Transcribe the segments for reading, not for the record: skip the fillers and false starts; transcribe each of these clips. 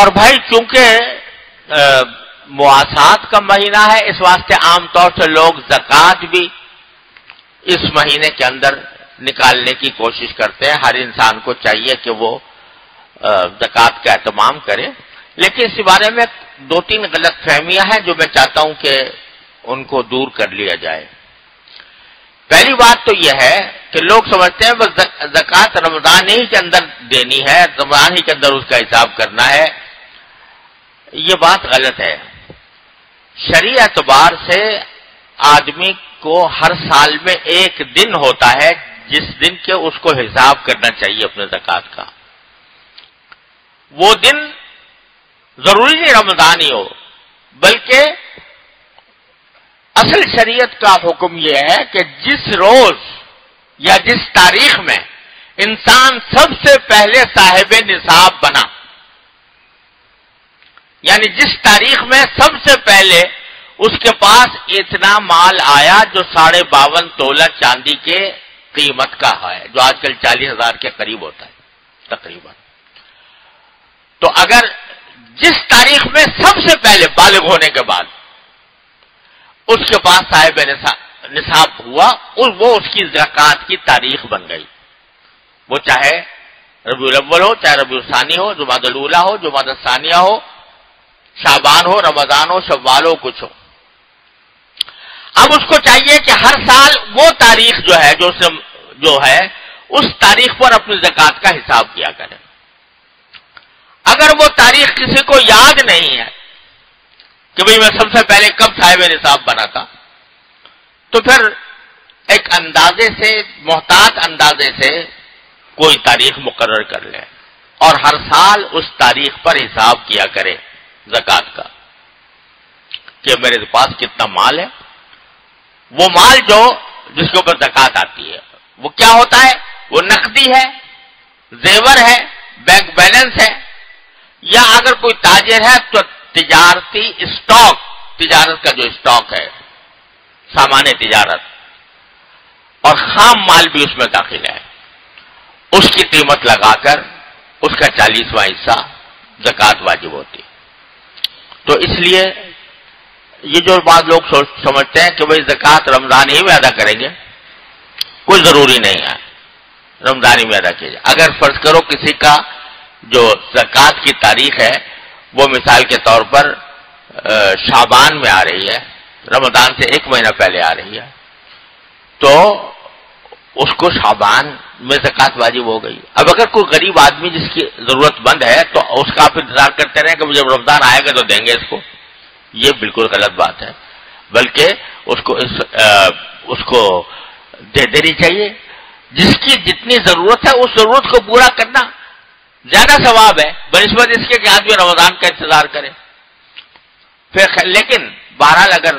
اور بھائی چونکہ مواسات کا مہینہ ہے، اس واسطے عام طور سے لوگ زکوٰۃ بھی اس مہینے کے اندر نکالنے کی کوشش کرتے ہیں. ہر انسان کو چاہیے کہ وہ زکوٰۃ کا اہتمام کرے. لیکن اس بارے میں 2-3 غلط فہمیاں ہیں جو میں چاہتا ہوں کہ ان کو دور کر لیا جائے. پہلی بات تو یہ ہے کہ لوگ سمجھتے ہیں بس زکوٰۃ رمضان ہی کے اندر دینی ہے، رمضان ہی کے اندر اس کا حساب کرنا ہے. یہ بات غلط ہے. شرعی اعتبار سے آدمی کو ہر سال میں ایک دن ہوتا ہے جس دن کے اس کو حساب کرنا چاہیے اپنے زکوٰۃ کا. وہ دن ضروری نہیں رمضان ہی ہو، بلکہ اصل شریعت کا حکم یہ ہے کہ جس روز یا جس تاریخ میں انسان سب سے پہلے صاحب نصاب بنا، یعنی جس تاریخ میں سب سے پہلے اس کے پاس اتنا مال آیا جو 52.5 تولہ چاندی کے قیمت کا ہے، جو آج کل 40,000 کے قریب ہوتا ہے تقریباً. تو اگر جس تاریخ میں سب سے پہلے بالغ ہونے کے بعد اس کے پاس صاحب نصاب ہوا، وہ اس کی زکوٰۃ کی تاریخ بن گئی. وہ چاہے ربیع الاول ہو، چاہے ربیع الثانی ہو، جمادی الاولیٰ ہو، جمادی الثانیہ ہو، شعبان ہو، رمضان ہو، شوال ہو، کچھ ہو. اب اس کو چاہیے کہ ہر سال وہ تاریخ جو ہے اس تاریخ پر اپنی زکوٰۃ کا حساب کیا کرے. اگر وہ تاریخ کسی کو یاد نہیں ہے کہ بھئی میں سب سے پہلے کب صاحب نصاب بنا تھا، تو پھر ایک اندازے سے، محتاط اندازے سے کوئی تاریخ مقرر کر لے اور ہر سال اس تاریخ پر حساب کیا کرے زکوٰۃ کا کہ میرے پاس کتنا مال ہے. وہ مال جس کے اوپر زکوٰۃ آتی ہے وہ کیا ہوتا ہے؟ وہ نقدی ہے، زیور ہے، بینک بیلنس ہے، یا اگر کوئی تاجر ہے تو تجارتی اسٹاک، تجارت کا جو اسٹاک ہے، سامان تجارت، اور خام مال بھی اس میں داخل ہے. اس کی قیمت لگا کر اس کا 40واں حصہ زکوٰۃ واجب ہوتی. تو اس لیے یہ جو بات لوگ سمجھتے ہیں کہ بھئی زکوٰۃ رمضان ہی میں ادا کریں گے، کوئی ضروری نہیں ہے رمضان ہی میں ادا کیجیے. اگر فرض کرو کسی کا جو زکوٰۃ کی تاریخ ہے وہ مثال کے طور پر شعبان میں آ رہی ہے، رمضان سے 1 مہینہ پہلے آ رہی ہے، تو اس کو شعبان میں زکوٰۃ واجب ہو گئی. اب اگر کوئی غریب آدمی جس کی ضرورت مند ہے تو اس کا آپ انتظار کرتے رہیں کہ جب رمضان آئے گا تو دیں گے اس کو، یہ بالکل غلط بات ہے. بلکہ اس کو دے دینی چاہیے. جس کی جتنی ضرورت ہے اس ضرورت کو پورا کرنا زیادہ ثواب ہے بنسبت اس کے کہ آدمی رمضان کا انتظار کرے. پھر لیکن بہرحال اگر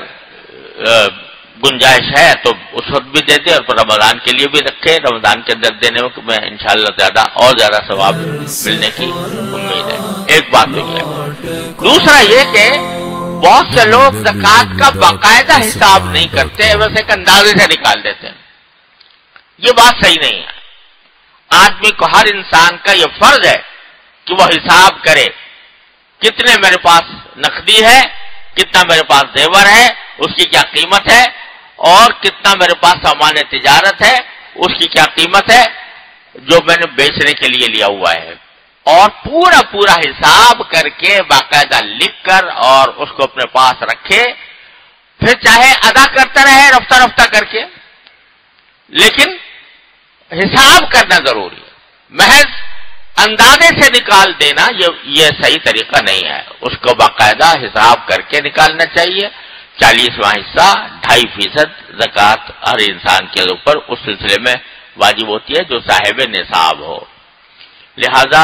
گنجائش ہے تو اس وقت بھی دے دے اور پھر رمضان کے لیے بھی رکھے. رمضان کے اندر دینے میں انشاءاللہ زیادہ ثواب ملنے کی امید ہے. ایک بات تو یہ ہے. دوسرا یہ کہ بہت سے لوگ زکوٰۃ کا باقاعدہ حساب نہیں کرتے، بس ایک اندازے سے نکال دیتے ہیں. یہ بات صحیح نہیں ہے. آدمی کو، ہر انسان کا یہ فرض ہے کہ وہ حساب کرے کتنے میرے پاس نقدی ہے، کتنا میرے پاس زیور ہے، اس کی کیا قیمت ہے، اور کتنا میرے پاس سامان تجارت ہے، اس کی کیا قیمت ہے جو میں نے بیچنے کے لیے لیا ہوا ہے. اور پورا حساب کر کے باقاعدہ لکھ کر اور اس کو اپنے پاس رکھے. پھر چاہے ادا کرتا رہے رفتہ کر کے، لیکن حساب کرنا ضروری ہے. محض اندازے سے نکال دینا یہ صحیح طریقہ نہیں ہے. اس کو باقاعدہ حساب کر کے نکالنا چاہیے. 40واں حصہ 2.5% زکوٰۃ ہر انسان کے اوپر اس سلسلے میں واجب ہوتی ہے جو صاحب نصاب ہو. لہذا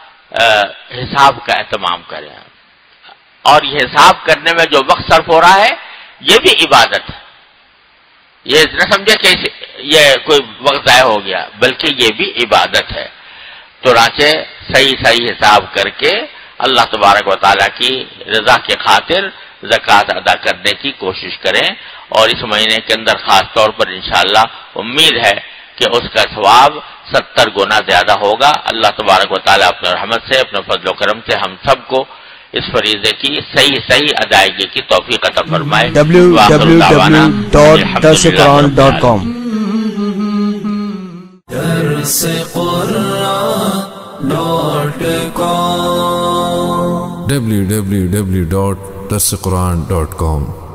حساب کا اہتمام کریں. اور یہ حساب کرنے میں جو وقت صرف ہو رہا ہے یہ بھی عبادت ہے. یہ نہ سمجھے کہ یہ کوئی وقت ضائع ہو گیا، بلکہ یہ بھی عبادت ہے. تو چنانچہ صحیح حساب کر کے اللہ تبارک و تعالیٰ کی رضا کے خاطر زکوٰۃ ادا کرنے کی کوشش کریں. اور اس مہینے کے اندر خاص طور پر انشاءاللہ امید ہے کہ کہ اس کا ثواب 70 گنا زیادہ ہوگا۔ اللہ تبارک و تعالیٰ اپنے رحمت سے، اپنے فضل و کرم سے ہم سب کو اس فریضے کی صحیح ادائیگی کی توفیق عطا فرمائے۔ www.darsequran.com www.darsequran.com